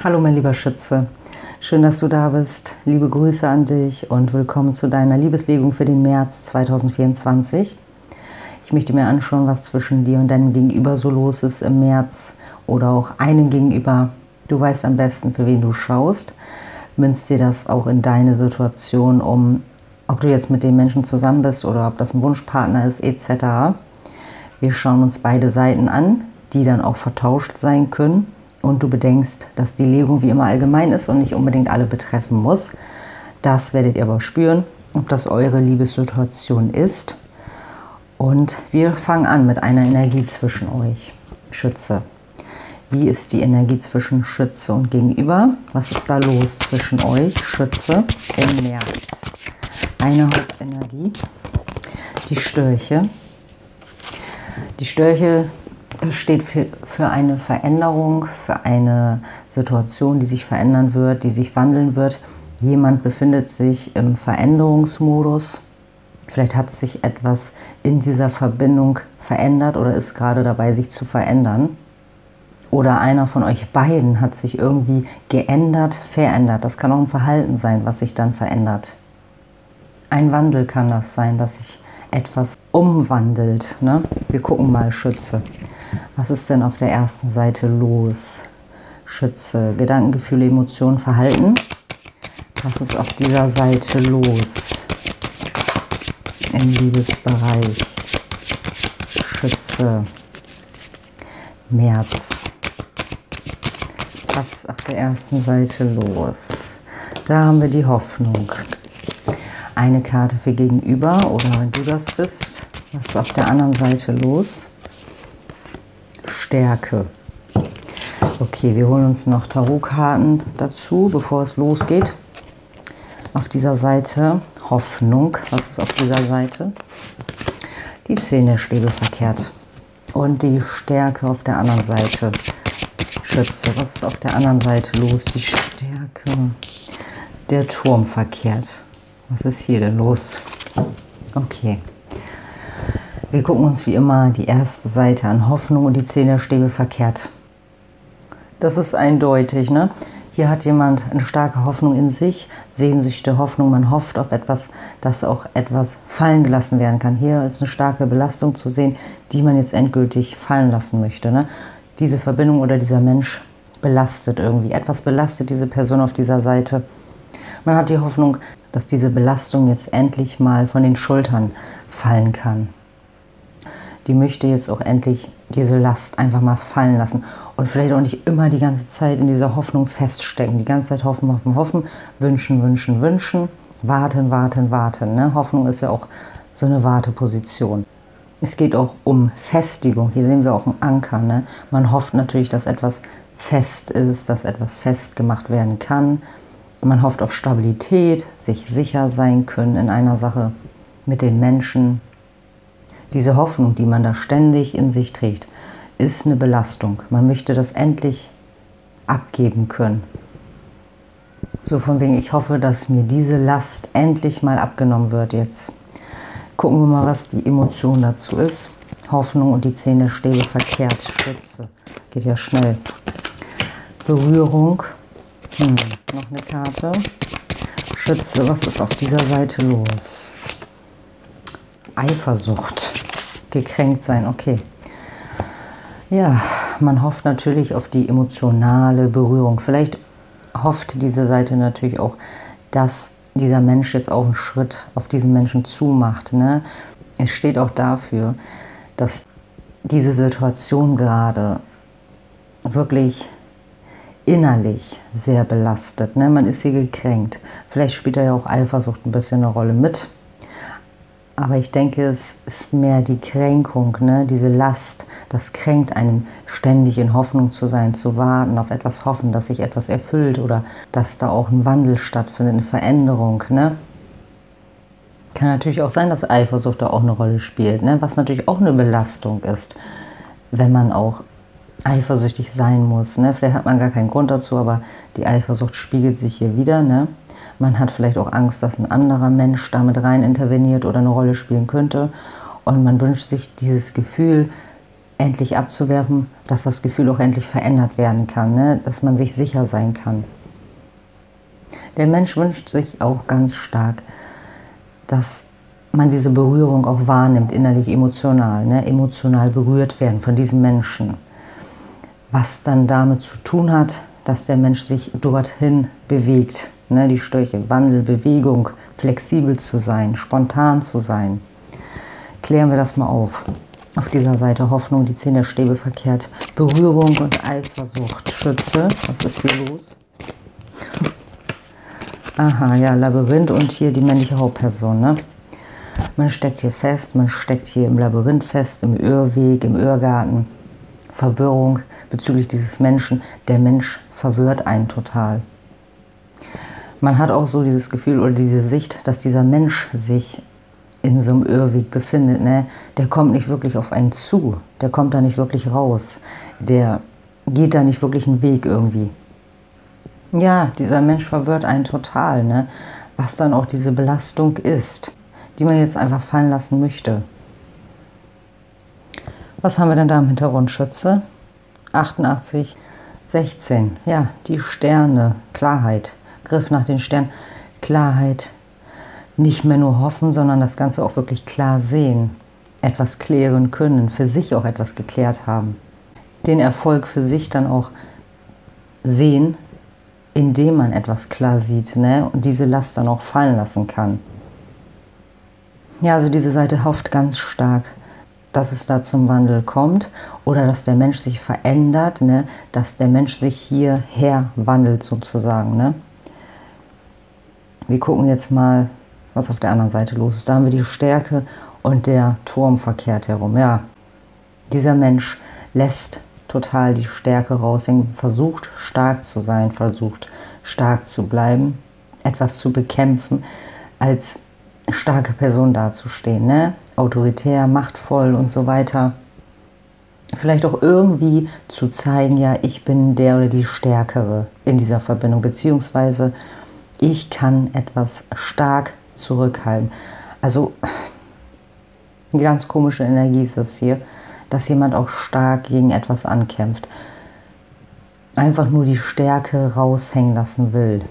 Hallo mein lieber Schütze, schön, dass du da bist. Liebe Grüße an dich und willkommen zu deiner Liebeslegung für den März 2024. Ich möchte mir anschauen, was zwischen dir und deinem Gegenüber so los ist im März oder auch einem Gegenüber. Du weißt am besten, für wen du schaust. Münzt dir das auch in deine Situation um, ob du jetzt mit dem Menschen zusammen bist oder ob das ein Wunschpartner ist, etc. Wir schauen uns beide Seiten an, die dann auch vertauscht sein können. Und du bedenkst, dass die Legung wie immer allgemein ist und nicht unbedingt alle betreffen muss. Das werdet ihr aber spüren, ob das eure Liebessituation ist. Und wir fangen an mit einer Energie zwischen euch, Schütze. Wie ist die Energie zwischen Schütze und Gegenüber? Was ist da los zwischen euch, Schütze, im März? Eine Hauptenergie, die Störche. Die Störche, das steht für eine Veränderung, für eine Situation, die sich verändern wird, die sich wandeln wird. Jemand befindet sich im Veränderungsmodus. Vielleicht hat sich etwas in dieser Verbindung verändert oder ist gerade dabei, sich zu verändern. Oder einer von euch beiden hat sich irgendwie geändert, verändert. Das kann auch ein Verhalten sein, was sich dann verändert. Ein Wandel kann das sein, dass sich etwas umwandelt. Ne? Wir gucken mal, Schütze. Was ist denn auf der ersten Seite los? Schütze, Gedanken, Gefühle, Emotionen, Verhalten. Was ist auf dieser Seite los? Im Liebesbereich. Schütze. März. Was ist auf der ersten Seite los? Da haben wir die Hoffnung. Eine Karte für Gegenüber oder wenn du das bist. Was ist auf der anderen Seite los? Stärke. Okay, wir holen uns noch Tarotkarten dazu, bevor es losgeht. Auf dieser Seite Hoffnung. Was ist auf dieser Seite? Die 10 der Stäbe verkehrt. Und die Stärke auf der anderen Seite. Schütze. Was ist auf der anderen Seite los? Die Stärke. Der Turm verkehrt. Was ist hier denn los? Okay. Wir gucken uns wie immer die erste Seite an, Hoffnung, und die 10 der Stäbe verkehrt. Das ist eindeutig, ne? Hier hat jemand eine starke Hoffnung in sich, Sehnsüchte, Hoffnung, man hofft auf etwas, dass auch etwas fallen gelassen werden kann. Hier ist eine starke Belastung zu sehen, die man jetzt endgültig fallen lassen möchte, ne? Diese Verbindung oder dieser Mensch belastet irgendwie. Etwas belastet diese Person auf dieser Seite. Man hat die Hoffnung, dass diese Belastung jetzt endlich mal von den Schultern fallen kann. Die möchte jetzt auch endlich diese Last einfach mal fallen lassen. Und vielleicht auch nicht immer die ganze Zeit in dieser Hoffnung feststecken. Die ganze Zeit hoffen, hoffen, hoffen, wünschen, wünschen, wünschen, warten, warten, warten. Ne? Hoffnung ist ja auch so eine Warteposition. Es geht auch um Festigung. Hier sehen wir auch einen Anker. Ne? Man hofft natürlich, dass etwas fest ist, dass etwas festgemacht werden kann. Man hofft auf Stabilität, sich sicher sein können in einer Sache mit den Menschen. Diese Hoffnung, die man da ständig in sich trägt, ist eine Belastung. Man möchte das endlich abgeben können. So von wegen, ich hoffe, dass mir diese Last endlich mal abgenommen wird jetzt. Gucken wir mal, was die Emotion dazu ist. Hoffnung und die 10 der Stäbe verkehrt. Schütze. Geht ja schnell. Berührung. Noch eine Karte. Schütze, was ist auf dieser Seite los? Eifersucht. Gekränkt sein, okay. Ja, man hofft natürlich auf die emotionale Berührung. Vielleicht hofft diese Seite natürlich auch, dass dieser Mensch jetzt auch einen Schritt auf diesen Menschen zumacht. Ne? Es steht auch dafür, dass diese Situation gerade wirklich innerlich sehr belastet. Ne? Man ist hier gekränkt. Vielleicht spielt da ja auch Eifersucht ein bisschen eine Rolle mit. Aber ich denke, es ist mehr die Kränkung, ne? Diese Last, das kränkt einen, ständig in Hoffnung zu sein, zu warten, auf etwas hoffen, dass sich etwas erfüllt oder dass da auch ein Wandel stattfindet, eine Veränderung. Ne? Kann natürlich auch sein, dass Eifersucht da auch eine Rolle spielt, ne? Was natürlich auch eine Belastung ist, wenn man auch eifersüchtig sein muss. Ne? Vielleicht hat man gar keinen Grund dazu, aber die Eifersucht spiegelt sich hier wieder. Ne? Man hat vielleicht auch Angst, dass ein anderer Mensch damit rein interveniert oder eine Rolle spielen könnte. Und man wünscht sich dieses Gefühl, endlich abzuwerfen, dass das Gefühl auch endlich verändert werden kann, ne? Dass man sich sicher sein kann. Der Mensch wünscht sich auch ganz stark, dass man diese Berührung auch wahrnimmt, innerlich emotional, ne? Emotional berührt werden von diesem Menschen. Was dann damit zu tun hat, dass der Mensch sich dorthin bewegt, ne? Die Störche, Wandel, Bewegung, flexibel zu sein, spontan zu sein. Klären wir das mal auf. Auf dieser Seite Hoffnung, die 10 der Stäbe verkehrt. Berührung und Eifersucht. Schütze, was ist hier los? Aha, ja, Labyrinth und hier die männliche Hauptperson, ne? Man steckt hier fest, man steckt hier im Labyrinth fest, im Irrweg, im Irrgarten. Verwirrung bezüglich dieses Menschen. Der Mensch verwirrt einen total. Man hat auch so dieses Gefühl oder diese Sicht, dass dieser Mensch sich in so einem Irrweg befindet, ne? Der kommt nicht wirklich auf einen zu, der kommt da nicht wirklich raus, der geht da nicht wirklich einen Weg irgendwie. Ja, dieser Mensch verwirrt einen total, ne? Was dann auch diese Belastung ist, die man jetzt einfach fallen lassen möchte. Was haben wir denn da im Hintergrund, Schütze? 88, 16, ja, die Sterne, Klarheit, Griff nach den Sternen, Klarheit. Nicht mehr nur hoffen, sondern das Ganze auch wirklich klar sehen, etwas klären können, für sich auch etwas geklärt haben. Den Erfolg für sich dann auch sehen, indem man etwas klar sieht, ne? Und diese Last dann auch fallen lassen kann. Ja, also diese Seite hofft ganz stark, dass es da zum Wandel kommt oder dass der Mensch sich verändert, ne? Dass der Mensch sich hierher wandelt sozusagen. Ne? Wir gucken jetzt mal, was auf der anderen Seite los ist. Da haben wir die Stärke und der Turm verkehrt herum. Ja, dieser Mensch lässt total die Stärke raushängen, versucht stark zu sein, versucht stark zu bleiben, etwas zu bekämpfen, als starke Person dazustehen, ne? Autoritär, machtvoll und so weiter. Vielleicht auch irgendwie zu zeigen, ja, ich bin der oder die Stärkere in dieser Verbindung, beziehungsweise ich kann etwas stark zurückhalten. Also eine ganz komische Energie ist das hier, dass jemand auch stark gegen etwas ankämpft. Einfach nur die Stärke raushängen lassen will.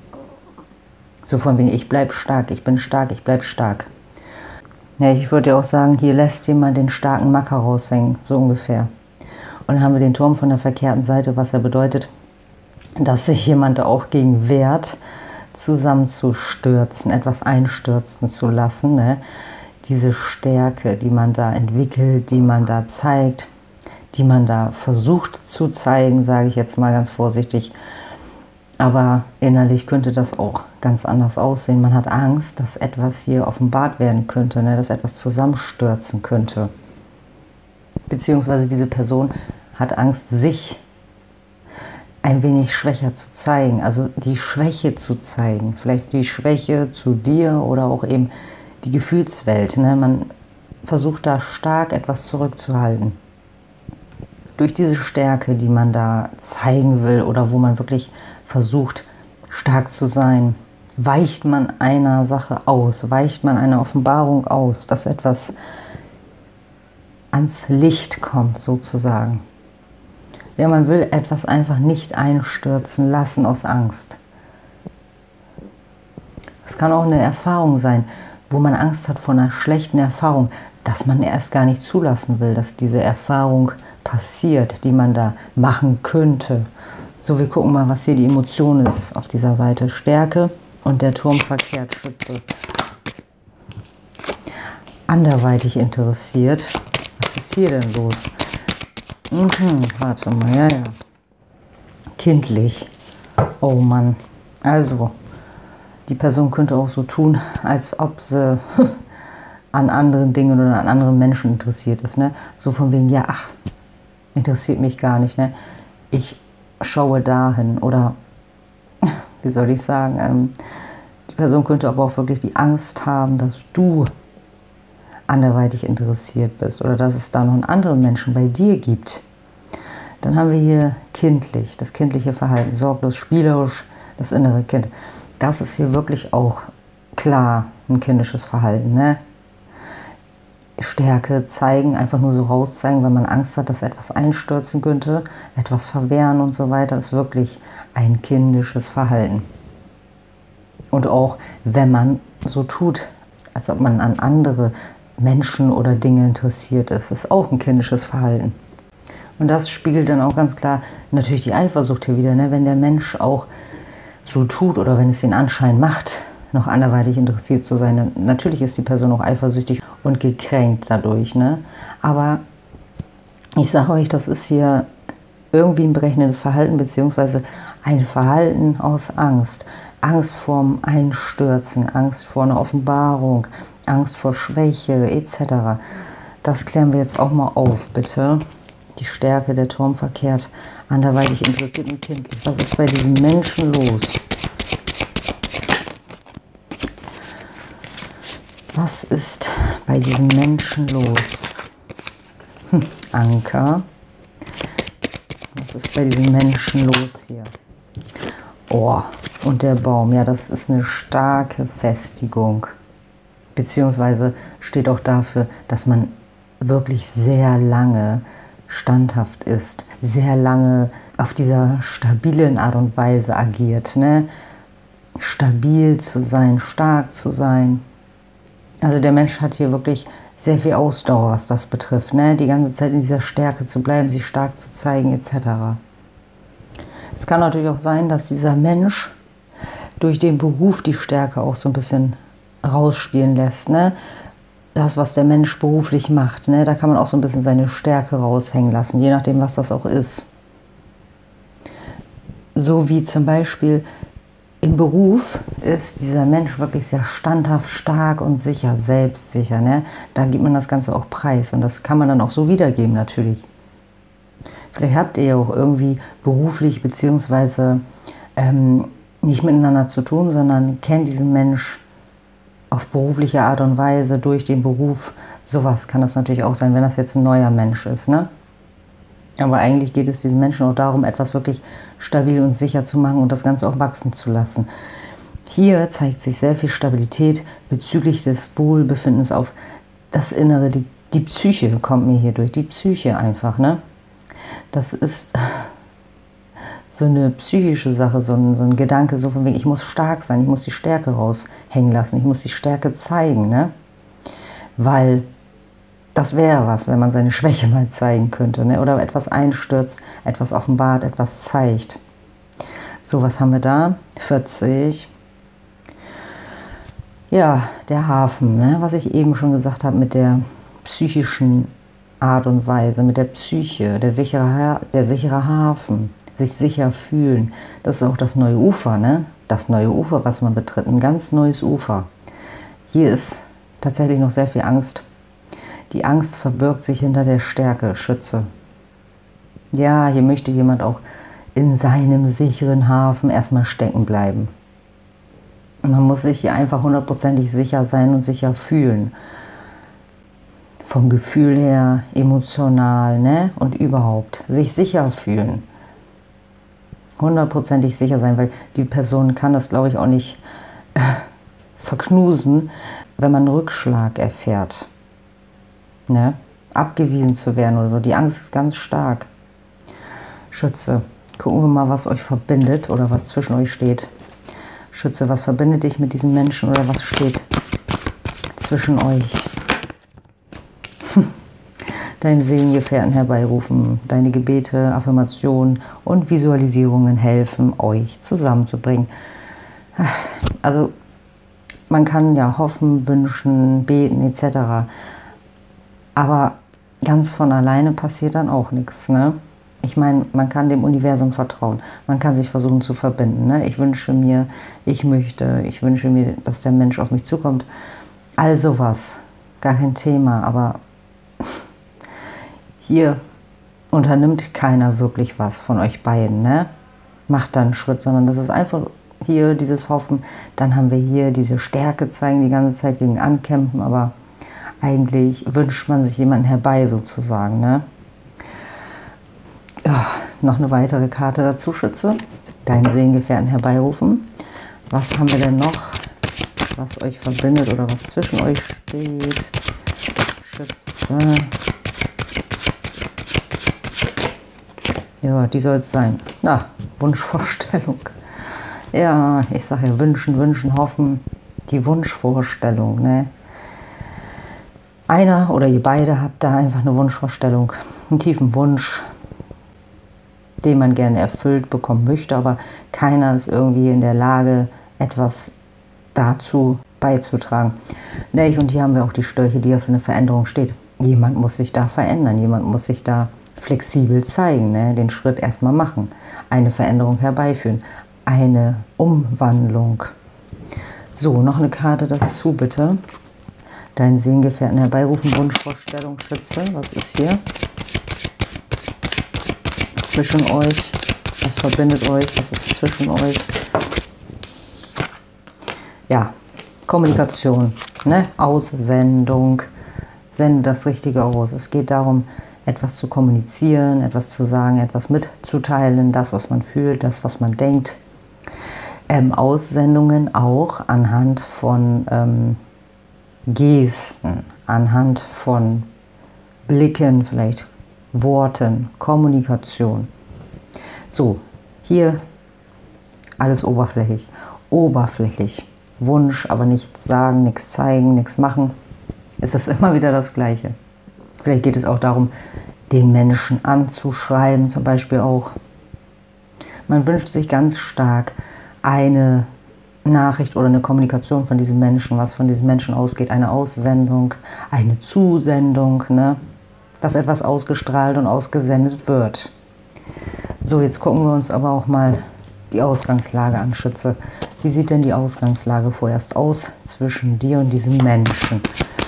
So von wegen, ich bleib stark, ich bin stark, ich bleib stark. Ja, ich würde ja auch sagen, hier lässt jemand den starken Macker raushängen, so ungefähr. Und dann haben wir den Turm von der verkehrten Seite, was ja bedeutet, dass sich jemand auch gegen wehrt, zusammenzustürzen, etwas einstürzen zu lassen. Ne? Diese Stärke, die man da entwickelt, die man da zeigt, die man da versucht zu zeigen, sage ich jetzt mal ganz vorsichtig. Aber innerlich könnte das auch ganz anders aussehen. Man hat Angst, dass etwas hier offenbart werden könnte, ne? Dass etwas zusammenstürzen könnte. Beziehungsweise diese Person hat Angst, sich ein wenig schwächer zu zeigen, also die Schwäche zu zeigen. Vielleicht die Schwäche zu dir oder auch eben die Gefühlswelt. Ne? Man versucht da stark etwas zurückzuhalten. Durch diese Stärke, die man da zeigen will oder wo man wirklich versucht, stark zu sein, weicht man einer Sache aus, weicht man einer Offenbarung aus, dass etwas ans Licht kommt sozusagen. Ja, man will etwas einfach nicht einstürzen lassen aus Angst. Es kann auch eine Erfahrung sein, wo man Angst hat vor einer schlechten Erfahrung, dass man erst gar nicht zulassen will, dass diese Erfahrung passiert, die man da machen könnte. So, wir gucken mal, was hier die Emotion ist auf dieser Seite. Stärke und der Turm verkehrt, Schütze. Anderweitig interessiert. Was ist hier denn los? Warte mal, ja. Kindlich. Oh Mann. Also, die Person könnte auch so tun, als ob sie an anderen Dingen oder an anderen Menschen interessiert ist. Ne? So von wegen, ja, ach, interessiert mich gar nicht. Ne? Ich schaue dahin. Oder, wie soll ich sagen, die Person könnte aber auch wirklich die Angst haben, dass du anderweitig interessiert bist oder dass es da noch einen anderen Menschen bei dir gibt. Dann haben wir hier kindlich, das kindliche Verhalten, sorglos, spielerisch, das innere Kind. Das ist hier wirklich auch klar ein kindisches Verhalten. Ne? Stärke zeigen, einfach nur so rauszeigen, weil man Angst hat, dass etwas einstürzen könnte, etwas verwehren und so weiter, ist wirklich ein kindisches Verhalten. Und auch wenn man so tut, als ob man an andere Menschen oder Dinge interessiert ist, ist auch ein kindisches Verhalten. Und das spiegelt dann auch ganz klar natürlich die Eifersucht hier wieder, ne? Wenn der Mensch auch so tut oder wenn es den Anschein macht, noch anderweitig interessiert zu sein, dann natürlich ist die Person auch eifersüchtig und gekränkt dadurch, ne? Aber ich sage euch, das ist hier irgendwie ein berechnendes Verhalten, beziehungsweise ein Verhalten aus Angst. Angst vorm Einstürzen, Angst vor einer Offenbarung, Angst vor Schwäche etc. Das klären wir jetzt auch mal auf, bitte. Die Stärke, der Turm verkehrt, anderweitig interessiert und kindlich. Was ist bei diesem Menschen los? Was ist bei diesem Menschen los? Anker. Was ist bei diesem Menschen los hier? Oh, und der Baum. Ja, das ist eine starke Festigung. Beziehungsweise steht auch dafür, dass man wirklich sehr lange standhaft ist, sehr lange auf dieser stabilen Art und Weise agiert, ne? Stabil zu sein, stark zu sein. Also der Mensch hat hier wirklich sehr viel Ausdauer, was das betrifft, ne? Die ganze Zeit in dieser Stärke zu bleiben, sich stark zu zeigen etc. Es kann natürlich auch sein, dass dieser Mensch durch den Beruf die Stärke auch so ein bisschen rausspielen lässt, ne? Das, was der Mensch beruflich macht, ne? Da kann man auch so ein bisschen seine Stärke raushängen lassen, je nachdem, was das auch ist. So wie zum Beispiel im Beruf ist dieser Mensch wirklich sehr standhaft, stark und sicher, selbstsicher, ne? Da gibt man das Ganze auch preis und das kann man dann auch so wiedergeben natürlich. Vielleicht habt ihr ja auch irgendwie beruflich beziehungsweise nicht miteinander zu tun, sondern kennt diesen Mensch auf berufliche Art und Weise durch den Beruf. Sowas kann das natürlich auch sein, wenn das jetzt ein neuer Mensch ist, ne? Aber eigentlich geht es diesen Menschen auch darum, etwas wirklich stabil und sicher zu machen und das Ganze auch wachsen zu lassen. Hier zeigt sich sehr viel Stabilität bezüglich des Wohlbefindens auf das Innere. Die Psyche kommt mir hier durch, die Psyche einfach, ne? Das ist so eine psychische Sache, so ein Gedanke, so von wegen, ich muss stark sein, ich muss die Stärke raushängen lassen, ich muss die Stärke zeigen, ne? Weil das wäre was, wenn man seine Schwäche mal zeigen könnte, ne? Oder etwas einstürzt, etwas offenbart, etwas zeigt. So, was haben wir da? 40. Ja, der Hafen, ne? Was ich eben schon gesagt habe mit der psychischen Art und Weise, mit der Psyche, der sichere Hafen. Sich sicher fühlen. Das ist auch das neue Ufer, ne? Das neue Ufer, was man betritt. Ein ganz neues Ufer. Hier ist tatsächlich noch sehr viel Angst. Die Angst verbirgt sich hinter der Stärke, Schütze. Ja, hier möchte jemand auch in seinem sicheren Hafen erstmal stecken bleiben. Man muss sich hier einfach hundertprozentig sicher sein und sicher fühlen. Vom Gefühl her, emotional, ne? Und überhaupt. Sich sicher fühlen. Hundertprozentig sicher sein, weil die Person kann das, glaube ich, auch nicht verknusen, wenn man einen Rückschlag erfährt. Ne? Abgewiesen zu werden oder so. Die Angst ist ganz stark. Schütze, gucken wir mal, was euch verbindet oder was zwischen euch steht. Schütze, was verbindet dich mit diesem Menschen oder was steht zwischen euch? Deinen Seelengefährten herbeirufen, deine Gebete, Affirmationen und Visualisierungen helfen, euch zusammenzubringen. Also man kann ja hoffen, wünschen, beten etc. Aber ganz von alleine passiert dann auch nichts, ne? Ich meine, man kann dem Universum vertrauen. Man kann sich versuchen zu verbinden, ne? Ich wünsche mir, ich wünsche mir, dass der Mensch auf mich zukommt. All sowas, gar kein Thema, aber hier unternimmt keiner wirklich was von euch beiden, ne? Macht da einen Schritt, sondern das ist einfach hier dieses Hoffen. Dann haben wir hier diese Stärke zeigen, die ganze Zeit gegen ankämpfen, aber eigentlich wünscht man sich jemanden herbei sozusagen, ne? Ja, noch eine weitere Karte dazu, Schütze. Deinen Seelengefährten herbeirufen. Was haben wir denn noch, was euch verbindet oder was zwischen euch steht? Schütze. Ja, die soll es sein. Na, Wunschvorstellung. Ja, ich sage ja, wünschen, wünschen, hoffen. Die Wunschvorstellung, ne? Einer oder ihr beide habt da einfach eine Wunschvorstellung, einen tiefen Wunsch, den man gerne erfüllt bekommen möchte, aber keiner ist irgendwie in der Lage, etwas dazu beizutragen. Und hier haben wir auch die Störche, die ja für eine Veränderung steht. Jemand muss sich da verändern, jemand muss sich da flexibel zeigen, ne? Den Schritt erstmal machen, eine Veränderung herbeiführen, eine Umwandlung. So, noch eine Karte dazu, bitte. Deinen Seelengefährten herbeirufen, Wunschvorstellung, Schütze. Was ist hier zwischen euch? Was verbindet euch? Was ist zwischen euch? Ja, Kommunikation, ne? Aussendung. Sende das Richtige aus. Es geht darum, etwas zu kommunizieren, etwas zu sagen, etwas mitzuteilen, das, was man fühlt, das, was man denkt. Aussendungen auch anhand von Gesten, anhand von Blicken, vielleicht Worten, Kommunikation. So, hier alles oberflächlich. Oberflächlich. Wunsch, aber nichts sagen, nichts zeigen, nichts machen. Es ist immer wieder das Gleiche. Vielleicht geht es auch darum, den Menschen anzuschreiben, zum Beispiel auch. Man wünscht sich ganz stark eine Nachricht oder eine Kommunikation von diesem Menschen, was von diesem Menschen ausgeht, eine Aussendung, eine Zusendung, ne? Dass etwas ausgestrahlt und ausgesendet wird. So, jetzt gucken wir uns aber auch mal die Ausgangslage an, Schütze. Wie sieht denn die Ausgangslage vorerst aus zwischen dir und diesem Menschen?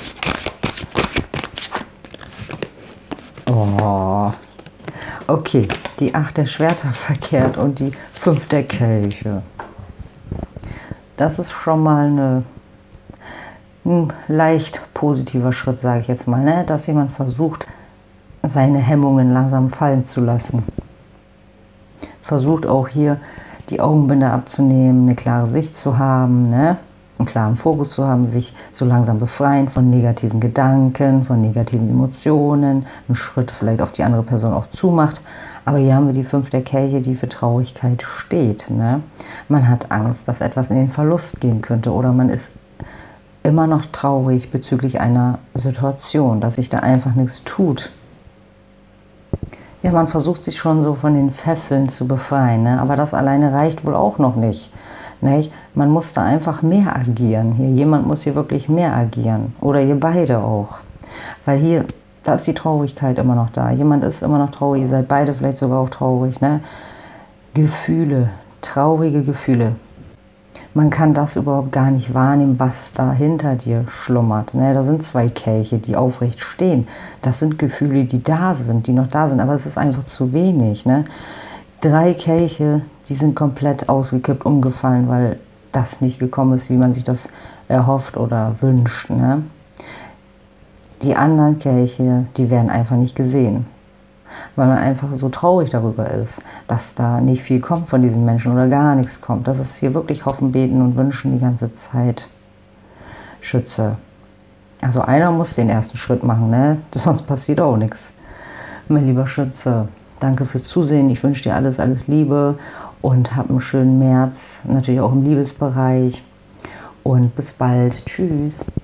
Oh, okay, die 8 der Schwerter verkehrt und die 5 der Kelche. Das ist schon mal ein leicht positiver Schritt, sage ich jetzt mal, ne? Dass jemand versucht, seine Hemmungen langsam fallen zu lassen. Versucht auch hier die Augenbinde abzunehmen, eine klare Sicht zu haben, ne? Einen klaren Fokus zu haben, sich so langsam befreien von negativen Gedanken, von negativen Emotionen, einen Schritt vielleicht auf die andere Person auch zumacht. Aber hier haben wir die 5 der Kelche, die für Traurigkeit steht, ne? Man hat Angst, dass etwas in den Verlust gehen könnte oder man ist immer noch traurig bezüglich einer Situation, dass sich da einfach nichts tut. Ja, man versucht sich schon so von den Fesseln zu befreien, ne? Aber das alleine reicht wohl auch noch nicht. Nicht? Man muss da einfach mehr agieren. Hier, jemand muss hier wirklich mehr agieren. Oder ihr beide auch. Weil hier, da ist die Traurigkeit immer noch da. Jemand ist immer noch traurig. Ihr seid beide vielleicht sogar auch traurig. Ne? Gefühle, traurige Gefühle. Man kann das überhaupt gar nicht wahrnehmen, was da hinter dir schlummert. Ne? Da sind 2 Kelche, die aufrecht stehen. Das sind Gefühle, die da sind, die noch da sind. Aber es ist einfach zu wenig. Ne? 3 Kelche, die sind komplett ausgekippt, umgefallen, weil das nicht gekommen ist, wie man sich das erhofft oder wünscht. Ne? Die anderen Kelche, die werden einfach nicht gesehen, weil man einfach so traurig darüber ist, dass da nicht viel kommt von diesen Menschen oder gar nichts kommt. Das ist hier wirklich hoffen, beten und wünschen die ganze Zeit. Schütze. Also einer muss den ersten Schritt machen, ne? Sonst passiert auch nichts. Mein lieber Schütze, danke fürs Zusehen. Ich wünsche dir alles, alles Liebe und hab einen schönen März, natürlich auch im Liebesbereich. Und bis bald. Tschüss.